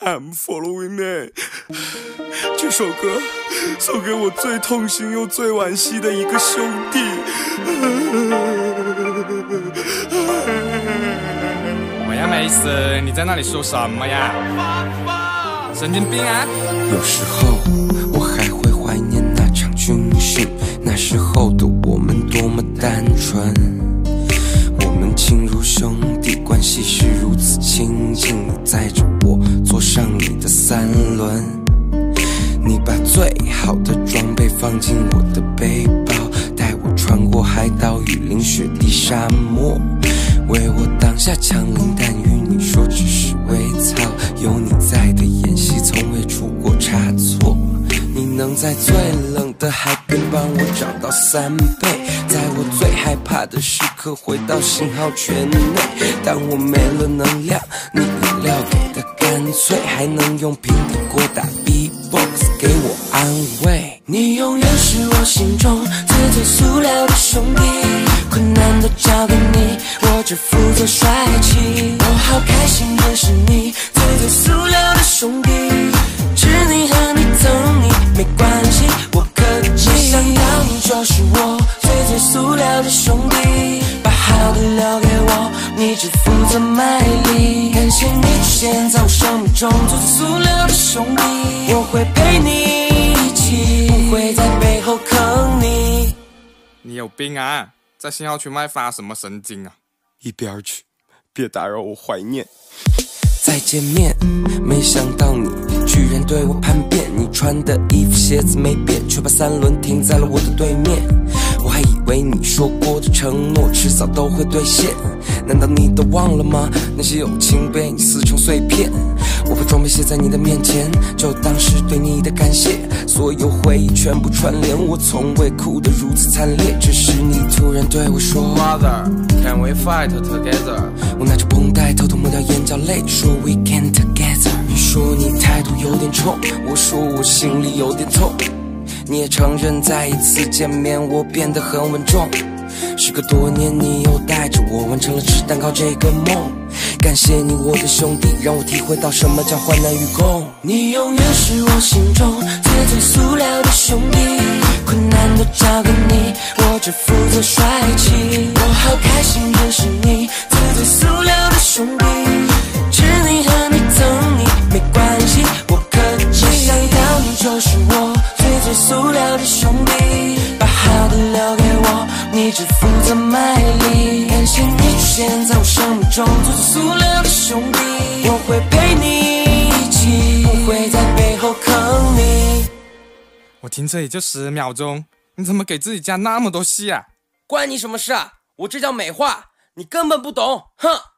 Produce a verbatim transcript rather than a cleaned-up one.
I'm following it。这首歌送给我最痛心又最惋惜的一个兄弟。 什么呀，没事，你在那里说什么呀？神经病啊！ 有时候我还会怀念那场军训，那时候的我们多么单纯，我们亲如兄弟，关系是如此亲近。你载着我坐上你的三轮，你把最好的装备放进我的背包，带我穿过海岛、雨林、雪地、沙漠，为我挡下枪林弹雨。你说只是微操，有你在的演戏从未出过差错。你能在最冷的海边帮我找到三倍，在我最害怕的时刻回到信号圈内。当我没了能量，你饮料给的干脆，还能用平底锅打 B-box 给我安慰。你永远是我心中最最塑料的兄弟，困难都交给你，我只负责帅气。我好开心认识你，最最塑料的兄弟，知你和你等你没关系，我可以。没想到你就是我最最塑料的兄弟，把好的留给我，你只负责卖力。感谢你出现在我生命中最最塑料的兄弟，我会陪你一起，不会在背后坑你。 你有病啊！在信号区卖发什么神经啊！ 一边去，别打扰我怀念。 再见面，没想到你居然对我叛变。你穿的衣服鞋子没变，却把三轮停在了我的对面。我还以为你说过的承诺迟早都会兑现，难道你都忘了吗？那些友情被你撕成碎片。我把装备卸在你的面前，就当是对你的感谢。所有回忆全部串联，我从未哭得如此惨烈。这时你突然对我说 Brother, can we fight together？ 我拿着绷带偷偷抹掉眼角泪，说 We can together。 你说你态度有点冲，我说我心里有点痛。你也承认再一次见面我变得很稳重。时隔多年你又带着我完成了吃蛋糕这个梦。感谢你我的兄弟，让我体会到什么叫患难与共。你永远是我心中最最塑料的兄弟，困难都交给你，我只负责帅气。我好开心认识你最最塑料的兄弟，知你和你等你没关系，我可以。没想到你就是我最最塑料的兄弟，把好的留给我，你只负责卖力。感谢你出现在我生命中最最塑料的兄弟，我会陪你一起，不会在背后坑你。 我停车也就十秒钟，你怎么给自己加那么多戏啊？ 关你什么事啊？我这叫美化，你根本不懂，哼。